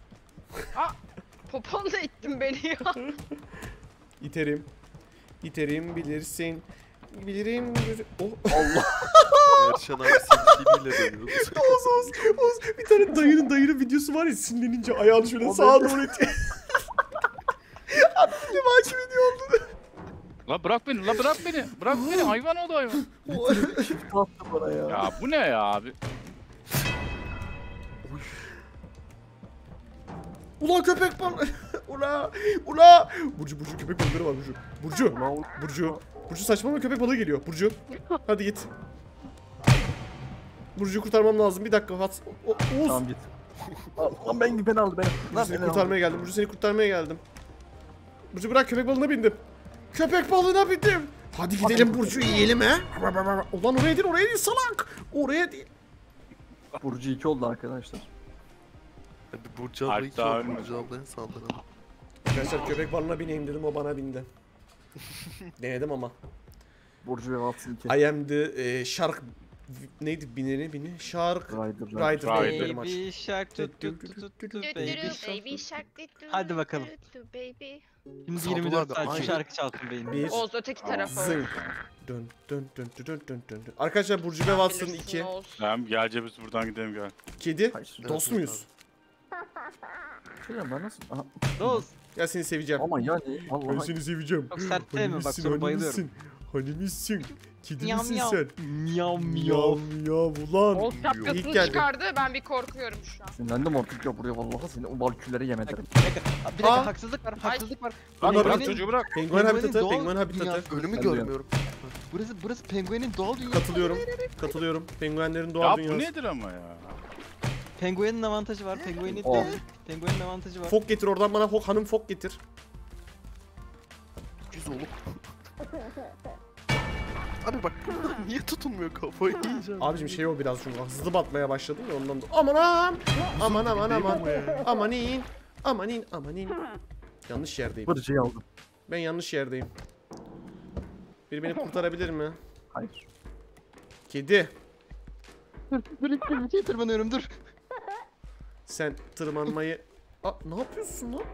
Speaker 5: Poponla ittin beni ya.
Speaker 1: İterim. İterim bilirsin. Bilirim. bilir- Oh.
Speaker 4: Erşan abi sevgiliyle dönüyordu.
Speaker 1: Oğuz Oğuz Oğuz. Bir tane dayının dayının videosu var ya sinirlenince ayağını şöyle
Speaker 3: O
Speaker 1: sağa
Speaker 3: benim.
Speaker 1: doğru itiyor. Abi maçı video oldu.
Speaker 6: La bırak beni, la bırak beni. Bırak beni, hayvan oldu hayvan.
Speaker 3: attı bana ya.
Speaker 6: Ya bu ne ya abi?
Speaker 1: Ula köpek balığı. Ula. Ula. Burcu Burcu köpek balıkları var Burcu. Burcu.
Speaker 3: Ulan
Speaker 1: Burcu. Burcu saçmalama köpek balığı geliyor. Burcu. Hadi git. Burcu'yu kurtarmam lazım. Bir dakika. Hat. O, Oğuz.
Speaker 3: tamam git. Al, Lan ben beni aldı beni.
Speaker 1: Burcu
Speaker 3: Lan
Speaker 1: seni
Speaker 3: beni
Speaker 1: kurtarmaya geldim. Burcu seni kurtarmaya geldim. Burcu bırak köpek balığına bindim. Köpek balığına bindim. Hadi gidelim Burcu yiyelim he. Ulan oraya değil oraya değil salak. Oraya değil.
Speaker 3: aldı. Burcu iki oldu arkadaşlar.
Speaker 4: Abi Burcu abla
Speaker 6: Alp
Speaker 4: iki
Speaker 6: daha
Speaker 4: oldu.
Speaker 6: ölmedi.
Speaker 4: Burcu ablaya saldıralım.
Speaker 1: Arkadaşlar köpek balığına bineyim dedim o bana bindi. Denedim ama.
Speaker 3: Burcu ve Watson iki.
Speaker 1: I am the e, shark neydi bineri bini? Shark
Speaker 3: Rider.
Speaker 1: Rider.
Speaker 6: Rider.
Speaker 1: Thank you very much.
Speaker 2: Baby shark tut tut tut tut tut
Speaker 5: Dü
Speaker 2: baby
Speaker 5: dürü,
Speaker 2: shark.
Speaker 5: baby shark, dü dürü,
Speaker 2: Hadi bakalım.
Speaker 5: dü dürü, baby.
Speaker 2: Şimdi
Speaker 4: Sadullah
Speaker 2: yirmi dört
Speaker 4: abi,
Speaker 2: saat şu
Speaker 4: aynı.
Speaker 2: şarkı çalsın beyin.
Speaker 1: Bir
Speaker 5: Oğuz öteki tarafa.
Speaker 1: zınk. Dön dön dön dön dön dön dön. Arkadaşlar Burcu ve Watson
Speaker 5: Bilirsin
Speaker 1: iki.
Speaker 5: Oğuz.
Speaker 6: Tamam gel Cebis buradan gidelim gel.
Speaker 1: Kedi.
Speaker 3: Hayır.
Speaker 1: Dost muyuz?
Speaker 3: Şey ben nasıl? Aha.
Speaker 2: Dost.
Speaker 1: Ya seni seveceğim.
Speaker 3: Ama yani
Speaker 1: Ben
Speaker 3: vallahi.
Speaker 1: seni seveceğim.
Speaker 2: Çok sert sevme bak
Speaker 1: Hanimişsin,
Speaker 2: sonra bayılıyorum.
Speaker 1: hanimişsin. Hanimişsin. Kedi
Speaker 2: Miyav
Speaker 1: misin
Speaker 2: miyav.
Speaker 1: sen?
Speaker 2: Miyav
Speaker 1: Miyav miyav ulan.
Speaker 5: Oğuz
Speaker 1: İlk
Speaker 5: şapkasını
Speaker 1: geldi.
Speaker 5: çıkardı ben bir korkuyorum şu an.
Speaker 3: Sinirlendim artık ya buraya vallahi seni o balkülleri yem ederim.
Speaker 2: Bir dakika, bir dakika
Speaker 1: Aa.
Speaker 2: haksızlık var, haksızlık var.
Speaker 6: Lan
Speaker 1: Bunlar
Speaker 6: bırak
Speaker 1: benim-
Speaker 6: çocuğu bırak.
Speaker 1: Penguen
Speaker 2: Penguenin
Speaker 1: habitatı,
Speaker 2: doğal
Speaker 1: penguen habitatı.
Speaker 2: dünyası.
Speaker 4: Önümü
Speaker 3: Ben
Speaker 4: görmüyorum.
Speaker 2: Burası burası penguenin doğal dünyası.
Speaker 1: Katılıyorum. Katılıyorum. Penguenlerin
Speaker 6: Ya
Speaker 1: doğal
Speaker 6: bu
Speaker 1: dünyası.
Speaker 6: nedir ama ya?
Speaker 2: Penguenin avantajı var, penguenin
Speaker 3: Oh.
Speaker 2: penguenin avantajı var.
Speaker 1: Fok getir oradan bana fok, hanım fok getir.
Speaker 4: Güzel oğlum. Abi bak bunlar niye tutunmuyor kafayı yiyeceğim.
Speaker 1: Abicim şey o biraz çünkü hızlı batmaya başladım ya ondan da. Aman aman. Aman aman aman. Amanin. Amanin amanin. Yanlış yerdeyim.
Speaker 3: Burcu'yu aldım.
Speaker 1: Ben yanlış yerdeyim. Biri beni kurtarabilir mi?
Speaker 3: Hayır.
Speaker 1: Kedi.
Speaker 2: Dur, dur, dur, dur, tırmanıyorum dur.
Speaker 1: Sen tırmanmayı... Aa, ne yapıyorsun lan?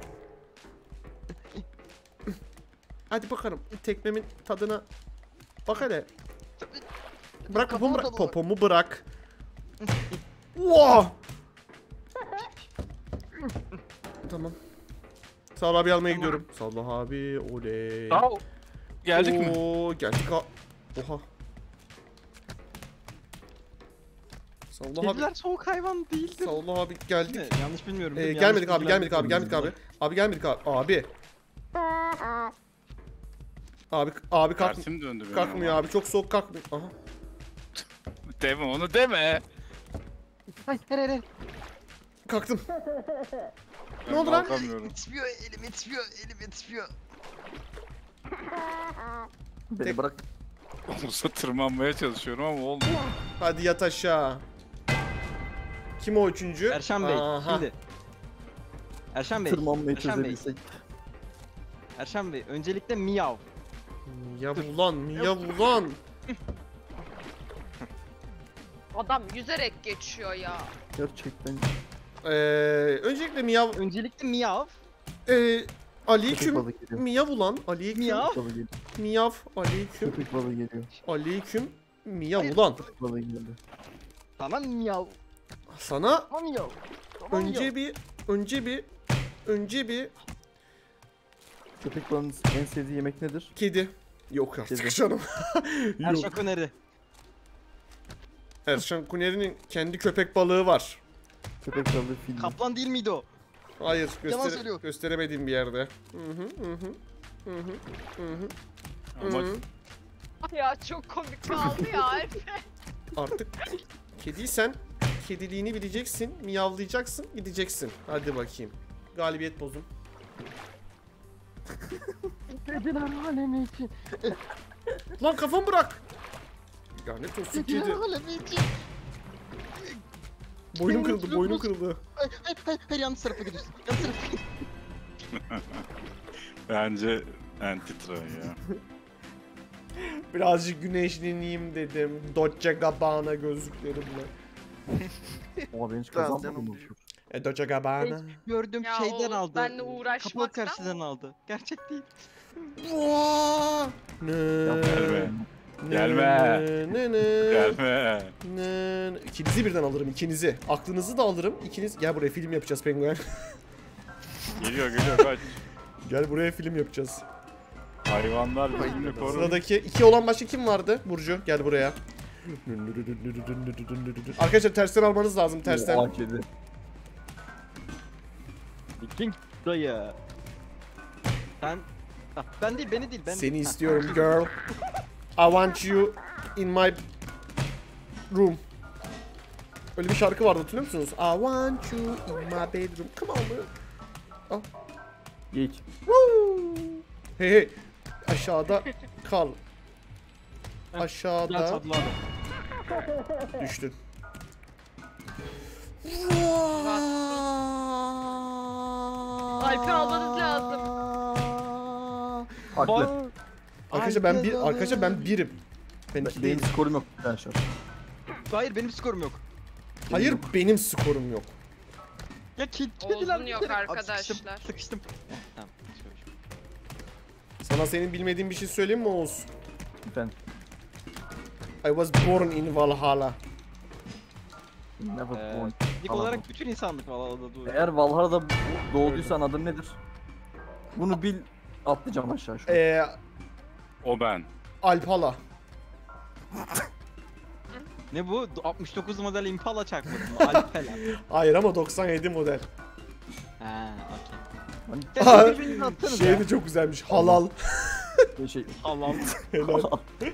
Speaker 1: Hadi bakalım tekmemin tadına bak hele. Bırak popomu bırak. Popomu bırak. Wow. Tamam. Sadullah abi almaya gidiyorum. Sadullah abi oley.
Speaker 6: Aa, geldik mi?
Speaker 1: Oo, geldik ha. Oha. Sadullah abi.
Speaker 2: Kediler soğuk hayvan değildir.
Speaker 1: Sadullah abi geldik.
Speaker 2: Değil mi? Yanlış bilmiyorum.
Speaker 1: Ee,
Speaker 2: değil mi?
Speaker 1: gelmedik
Speaker 2: Yanlış
Speaker 1: abi, gelmedik abi,
Speaker 2: bilgiler
Speaker 1: gelmedik abi. Abi gelmedik abi. Abi. Abi abi kalk
Speaker 6: Tersim döndü benim.
Speaker 1: kalkmıyor
Speaker 6: ama.
Speaker 1: abi. Çok soğuk kalkmıyor. Aha.
Speaker 6: Deme onu deme.
Speaker 2: Hayır hayır hayır.
Speaker 1: Kalktım.
Speaker 6: Ben
Speaker 1: oldu lan?
Speaker 6: kalkamıyorum.
Speaker 2: Yetişmiyor elim yetişmiyor elim yetişmiyor.
Speaker 3: Beni
Speaker 1: Tek-
Speaker 3: bırak.
Speaker 6: Olursa tırmanmaya çalışıyorum ama olmuyor.
Speaker 1: Hadi yat aşağı. Kim o üçüncü?
Speaker 2: Erşan Bey
Speaker 1: Aha.
Speaker 2: şimdi. Erşan Bey.
Speaker 3: Tırmanmayı
Speaker 2: Erşan Bey.
Speaker 3: çözebilsek.
Speaker 2: Erşan Bey öncelikle miyav.
Speaker 1: Miyav ulan, miyav ulan.
Speaker 5: Adam yüzerek geçiyor ya.
Speaker 3: Gerçekten.
Speaker 1: Ee, öncelikle miyav.
Speaker 2: Öncelikle miyav.
Speaker 1: Ee,
Speaker 3: Köpek
Speaker 1: aleyküm.
Speaker 3: balığı geliyor.
Speaker 1: Miyav ulan. Aleyküm.
Speaker 2: Miyav.
Speaker 3: Köpek balığı geliyor.
Speaker 1: Miyav. Aleyküm.
Speaker 3: Köpek balığı geliyor.
Speaker 1: Aleyküm. Miyav
Speaker 2: Hayır.
Speaker 1: ulan.
Speaker 3: Köpek balığı geldi.
Speaker 2: Tamam miyav.
Speaker 1: Sana
Speaker 2: Tamam miyav. Tamam
Speaker 1: önce
Speaker 2: miyav.
Speaker 1: bir önce bir önce bir
Speaker 3: Köpek balığının en sevdiği yemek nedir?
Speaker 1: kedi. Yok artık
Speaker 3: Kedi.
Speaker 1: canım. Yok.
Speaker 2: Erşan Kuneri.
Speaker 1: Erşan Kuneri'nin kendi köpek balığı var.
Speaker 3: Köpek balığı filmi.
Speaker 2: Kaplan değil miydi o?
Speaker 1: Hayır,
Speaker 2: Yalan
Speaker 1: göster
Speaker 2: söylüyor.
Speaker 1: gösteremediğim bir yerde. Hı hı hı hı. Hı hı hı hı.
Speaker 6: Ama
Speaker 1: Hı.
Speaker 5: Ya çok komik kaldı ya.
Speaker 1: Artık kediysen kediliğini bileceksin, miyavlayacaksın, gideceksin. Hadi bakayım. Galibiyet bozun.
Speaker 2: Kediler alemi için.
Speaker 1: Lan kafamı bırak. Lanet olsun
Speaker 2: Kediler
Speaker 1: kedi.
Speaker 2: alemi için.
Speaker 1: Boynum kırıldı, boynum kırıldı.
Speaker 2: Hayır hayır hayır, hayır yanlış tarafa gidiyorsun. Yanlış tarafa gidiyorsun.
Speaker 6: bence Antitron ya.
Speaker 1: Birazcık güneşleneyim dedim. Dolce Gabbana gözlüklerimle.
Speaker 3: Oha ben hiç
Speaker 4: Ben
Speaker 3: kazanmadım.
Speaker 4: canım
Speaker 3: bu.
Speaker 1: E Dolce Gabbana.
Speaker 2: Gördüğüm
Speaker 5: Ya
Speaker 2: şeyden
Speaker 5: o
Speaker 2: aldı.
Speaker 5: benle
Speaker 2: Kapalı
Speaker 5: uğraşmaktan.
Speaker 2: karşıdan aldı. Gerçek değil.
Speaker 1: Vaa! Ne?
Speaker 6: Gelme.
Speaker 1: ne-
Speaker 6: Gelme.
Speaker 1: Ne ne?
Speaker 6: Gelme.
Speaker 1: Ne- İkinizi birden alırım, ikinizi. Aklınızı da alırım, ikiniz. Gel buraya film yapacağız penguen.
Speaker 6: Geliyor geliyor kaç.
Speaker 1: Gel buraya film yapacağız.
Speaker 6: Hayvanlar birbirini korur.
Speaker 1: Sıradaki iki olan başka kim vardı? Burcu gel buraya. Arkadaşlar tersten almanız lazım tersten.
Speaker 3: Oha kedi.
Speaker 2: King dayı. Sen... Ah, ben değil beni değil ben.
Speaker 1: Seni
Speaker 2: Ha.
Speaker 1: istiyorum girl. I want you in my room. Öyle bir şarkı vardı hatırlıyor musunuz? I want you in my bedroom. Come on man.
Speaker 3: Geç.
Speaker 1: Woo. Hey hey. Aşağıda kal.
Speaker 2: Gel
Speaker 1: Aşağıda
Speaker 2: Sadullah abi.
Speaker 1: düştün.
Speaker 5: Alp'i almanız lazım.
Speaker 3: Haklı.
Speaker 1: Arkadaşlar ben bir arkadaşlar ben birim. Ben iki
Speaker 3: Benim
Speaker 1: değilim.
Speaker 3: skorum yok arkadaşlar.
Speaker 2: Hayır benim skorum yok.
Speaker 1: Hayır benim skorum yok.
Speaker 2: Ya ked
Speaker 5: Oğuz'un
Speaker 2: kediler
Speaker 5: yok
Speaker 2: bir kere- Abi
Speaker 5: arkadaşlar.
Speaker 2: Sıkıştım. sıkıştım. Tamam.
Speaker 1: Sana senin bilmediğin bir şey söyleyeyim mi Oğuz?
Speaker 3: Efendim.
Speaker 1: I was born in Valhalla.
Speaker 3: Never
Speaker 2: Ee,
Speaker 3: born.
Speaker 2: İlk
Speaker 3: Tamam.
Speaker 2: olarak bütün insanlık Valhalla'da doğuyor.
Speaker 3: Eğer Valhalla'da doğduysan adın nedir? Bunu bil, atlayacağım aşağı şu an.
Speaker 1: Ee,
Speaker 6: O ben.
Speaker 1: Alphala.
Speaker 2: Ne bu? altmış dokuz model Impala çakmadın mı? Alpela.
Speaker 1: Hayır ama doksan yedi model.
Speaker 2: Ha, okey.
Speaker 3: Hani
Speaker 2: Ya siz birbirinizi atsanız
Speaker 1: Şey
Speaker 2: ya.
Speaker 1: de çok güzelmiş. Halal.
Speaker 3: bir şey.
Speaker 2: Allah'ım.
Speaker 1: Helal.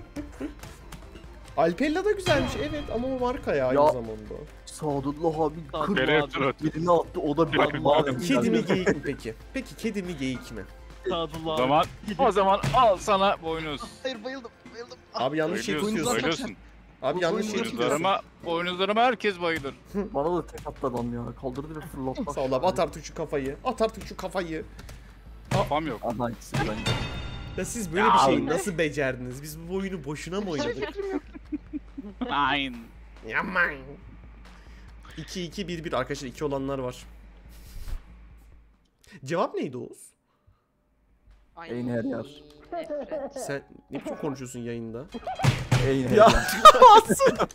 Speaker 1: Alpella da güzelmiş evet ama o marka ya aynı
Speaker 3: Ya.
Speaker 1: zamanda.
Speaker 3: Sadullah abi
Speaker 2: Sadullah
Speaker 3: kırk
Speaker 6: Nereye
Speaker 2: abi.
Speaker 6: tur atıyor?
Speaker 3: birini attı o da bir
Speaker 6: Bak,
Speaker 3: mavi.
Speaker 1: Kedi mi geyik mi peki? Peki kedi mi geyik mi?
Speaker 2: Sadullah
Speaker 6: O
Speaker 2: abi.
Speaker 6: zaman, o zaman al sana boynuz.
Speaker 2: Hayır bayıldım. Bayıldım. Ah,
Speaker 1: Abi yanlış şey
Speaker 6: Bayılıyorsun,
Speaker 1: tutuyorsun.
Speaker 6: bayılıyorsun.
Speaker 1: Abi yanlış şey
Speaker 2: Boynuzlarıma-
Speaker 1: tutuyorsun.
Speaker 6: Boynuzlarıma, boynuzlarıma herkes bayılır.
Speaker 3: Bana da tek attı adam ya. Kaldırdı ve fırlattı.
Speaker 1: Sağ ol abi at artık şu kafayı. At artık şu kafayı.
Speaker 6: Kafam yok.
Speaker 3: Aha ikisi bence.
Speaker 1: Ya siz böyle bir şeyi nasıl becerdiniz? Biz bu oyunu boşuna mı oynadık?
Speaker 6: Aynen.
Speaker 1: Yaman. iki iki bir bir arkadaşlar iki olanlar var. Cevap neydi Oğuz?
Speaker 5: Ay,
Speaker 3: Eyni her yer.
Speaker 5: nefret.
Speaker 1: Sen ne biçim konuşuyorsun yayında?
Speaker 3: Eyni her
Speaker 1: Ya.
Speaker 3: yer.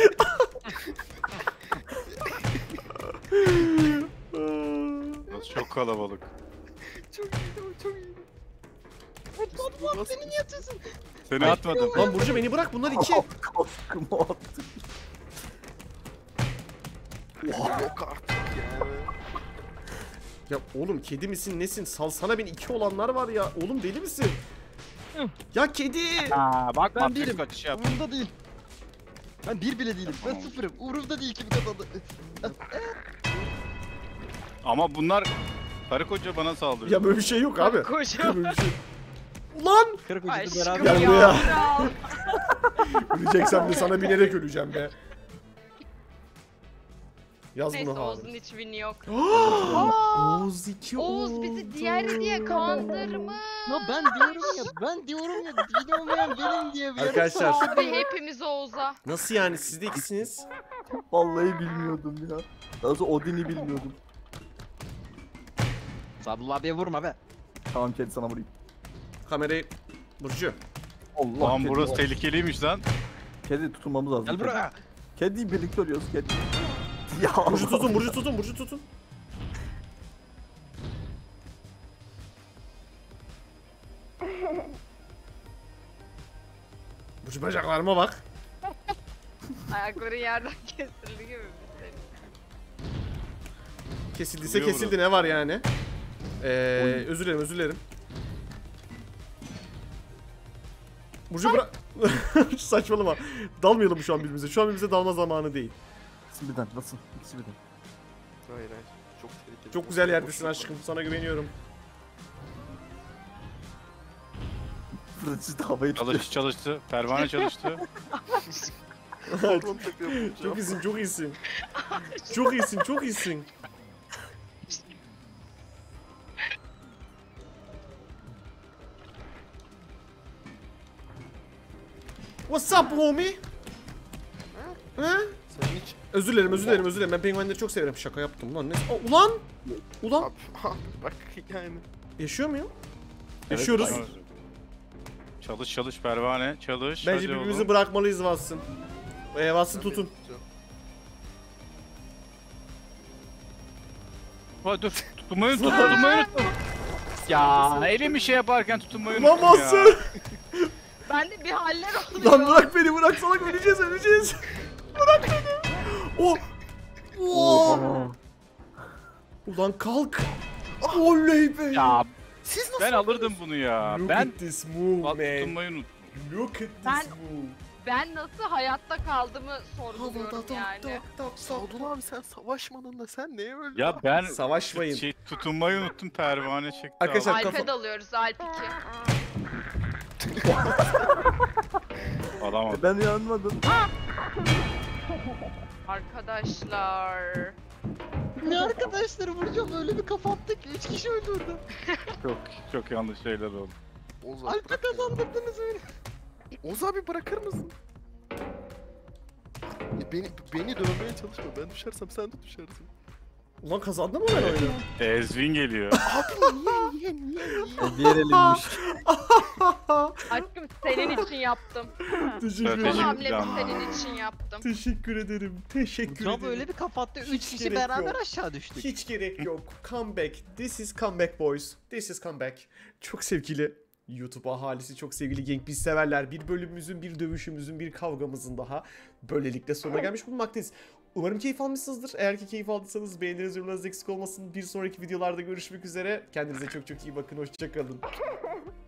Speaker 6: Burası çok kalabalık.
Speaker 4: Çok iyiydi o, çok iyiydi.
Speaker 2: Lan beni niye atıyorsun?
Speaker 6: Seni atmadım.
Speaker 1: Lan Burcu beni bırak, bunlar iki.
Speaker 3: Kaskımı attı.
Speaker 4: Yok artık yani.
Speaker 1: Ya oğlum kedi misin nesin? Salsana beni, iki olanlar var ya. Oğlum deli misin? Ya kedi.
Speaker 6: Aa bak
Speaker 2: Ben
Speaker 6: Matrix
Speaker 2: birim.
Speaker 6: kaçışı yap.
Speaker 2: Umurumda değil. Ben bir bile değilim. Ben
Speaker 6: Tamam.
Speaker 2: sıfırım. Umurumda değil kim kazandı.
Speaker 6: Ama bunlar karı koca bana saldırıyor.
Speaker 1: Ya böyle bir şey yok abi.
Speaker 5: Koşuyor.
Speaker 1: Böyle bir şey. Ulan!
Speaker 2: Karı kocası
Speaker 5: Aşkım
Speaker 2: beraber.
Speaker 1: Gel
Speaker 5: ya.
Speaker 1: buraya.
Speaker 5: kral.
Speaker 1: Öleceksem de sana binerek öleceğim be. Yaz
Speaker 5: Neyse
Speaker 1: bunu
Speaker 5: Oğuz'un
Speaker 1: abi.
Speaker 5: hiç win'i yok. Aa,
Speaker 1: Oğuz iki
Speaker 5: Oğuz bizi diğeri diye kandırmış.
Speaker 2: Ya ben diyorum ya, ben diyorum ya, dili olmayan benim diye bir
Speaker 1: Arkadaşlar.
Speaker 5: Abi hepimiz Oğuz'a.
Speaker 1: Nasıl yani, siz de ikisiniz?
Speaker 3: Vallahi bilmiyordum ya. Daha doğrusu Odin'i bilmiyordum.
Speaker 2: Sadullah abiye vurma be.
Speaker 3: Tamam kedi sana vurayım.
Speaker 1: Kamerayı... Burcu.
Speaker 3: Allah
Speaker 6: Lan
Speaker 3: kedi.
Speaker 6: burası tehlikeliymiş lan.
Speaker 3: Kedi tutulmamız lazım.
Speaker 2: Gel buraya.
Speaker 3: Kediyi birlikte ölüyoruz kedi. Ya
Speaker 1: Burcu tutun, Burcu tutun, Burcu tutun. Burcu bacaklarıma bak.
Speaker 5: Ayakları yerden kesildi gibi bir şey.
Speaker 1: Kesildiyse
Speaker 6: Vuruyor
Speaker 1: kesildi, ne var yani? Ee, özür dilerim, özür dilerim. Burcu bırak... Saçmalama. Dalmayalım şu an birbirimize. Şu an birbirimize dalma zamanı değil.
Speaker 3: İkisi birden nasıl? İkisi birden.
Speaker 4: Hayır hayır. Çok tehlikeli.
Speaker 1: Çok güzel yerdesin aşkım. Sana güveniyorum.
Speaker 3: Fırıncı da havayı tutuyor.
Speaker 6: Çalıştı çalıştı. Pervane çalıştı.
Speaker 4: Pardon tekrar yapacağım.
Speaker 1: Çok iyisin, çok iyisin. Çok iyisin, çok iyisin. What's up homie? Ha?
Speaker 4: Sen hiç...
Speaker 1: Özür dilerim, özür dilerim, özür dilerim. Ben penguenleri çok severim. Şaka yaptım lan. Ne? Aa, ulan! Ulan!
Speaker 4: Abi, abi bak yani.
Speaker 1: Yaşıyor muyum?
Speaker 3: Evet,
Speaker 1: Yaşıyoruz.
Speaker 3: aynen.
Speaker 6: Çalış çalış pervane çalış.
Speaker 1: Bence
Speaker 6: Hadi
Speaker 1: birbirimizi
Speaker 6: oğlum.
Speaker 1: bırakmalıyız Watson. Ee, Watson
Speaker 4: Ben
Speaker 1: tutun.
Speaker 4: yapacağım.
Speaker 6: Vay dur tutunmayı unuttum tutunmayı unuttum. Ya elim bir şey yaparken tutunmayı
Speaker 1: Lan
Speaker 6: unuttum ya.
Speaker 1: Watson!
Speaker 5: Ben de bir haller oluyor.
Speaker 1: Lan bırak beni, bırak, salak, öleceğiz, öleceğiz. Bırak beni. Oh! Oh!
Speaker 3: Oha.
Speaker 1: Ulan kalk. Oley be.
Speaker 6: Ya
Speaker 4: Siz nasıl...
Speaker 6: ben alırdım bunu ya.
Speaker 1: Look
Speaker 6: Ben
Speaker 1: at this move
Speaker 6: bak,
Speaker 1: man.
Speaker 6: tutunmayı unuttum.
Speaker 1: Look at this
Speaker 5: Ben-
Speaker 1: move.
Speaker 5: Ben nasıl hayatta kaldığımı
Speaker 1: Havada
Speaker 5: sorguluyorum
Speaker 1: tak
Speaker 5: yani.
Speaker 1: tak tak tak.
Speaker 4: Sadullah abi sen savaşmadın da sen neye öldün?
Speaker 6: Ya ben
Speaker 1: Savaşmayın.
Speaker 6: şey, tutunmayı unuttum pervane çekti.
Speaker 1: Arkadaşlar-
Speaker 6: abi.
Speaker 5: Alp'e
Speaker 1: kafa-
Speaker 5: dalıyoruz Alp iki.
Speaker 6: Adam
Speaker 3: E, Ben yanmadım.
Speaker 5: Arkadaşlar.
Speaker 2: Ne arkadaşları vuracağım, öyle bir kafa attı ki üç kişi öldü orada.
Speaker 6: çok çok yanlış şeyler oldu.
Speaker 4: Oğuz abi
Speaker 2: Alp'e
Speaker 4: bırak.
Speaker 2: kazandırdınız beni.
Speaker 4: Oğuz abi bırakır mısın? E, Beni, beni dövmeye çalışma. Ben düşersem sen de düşersin.
Speaker 1: Ulan kazandım mı ben oyunu?
Speaker 6: Ezvin geliyor.
Speaker 4: Abi niye niye niye niye?
Speaker 3: E, diğer elinmiş.
Speaker 5: Aşkım senin için yaptım.
Speaker 1: Teşekkür
Speaker 6: Stratejik
Speaker 5: Bu
Speaker 1: ederim.
Speaker 5: hamlemi
Speaker 6: plan.
Speaker 5: senin için yaptım.
Speaker 1: Teşekkür ederim. Teşekkür
Speaker 2: Ya
Speaker 1: ederim.
Speaker 2: böyle bir kafa attı, üç
Speaker 1: Hiç
Speaker 2: kişi
Speaker 1: gerek
Speaker 2: beraber
Speaker 1: yok.
Speaker 2: aşağı düştük.
Speaker 1: Hiç gerek yok. Comeback. This is comeback boys. This is comeback. Çok sevgili YouTube ahalisi, çok sevgili Genk biz severler. Bir bölümümüzün, bir dövüşümüzün, bir kavgamızın daha böylelikle sonuna gelmiş bulunmaktayız. Umarım keyif almışsınızdır. Eğer ki keyif aldıysanız beğeniniz, yorumlarınız eksik olmasın. Bir sonraki videolarda görüşmek üzere. Kendinize çok çok iyi bakın. Hoşçakalın.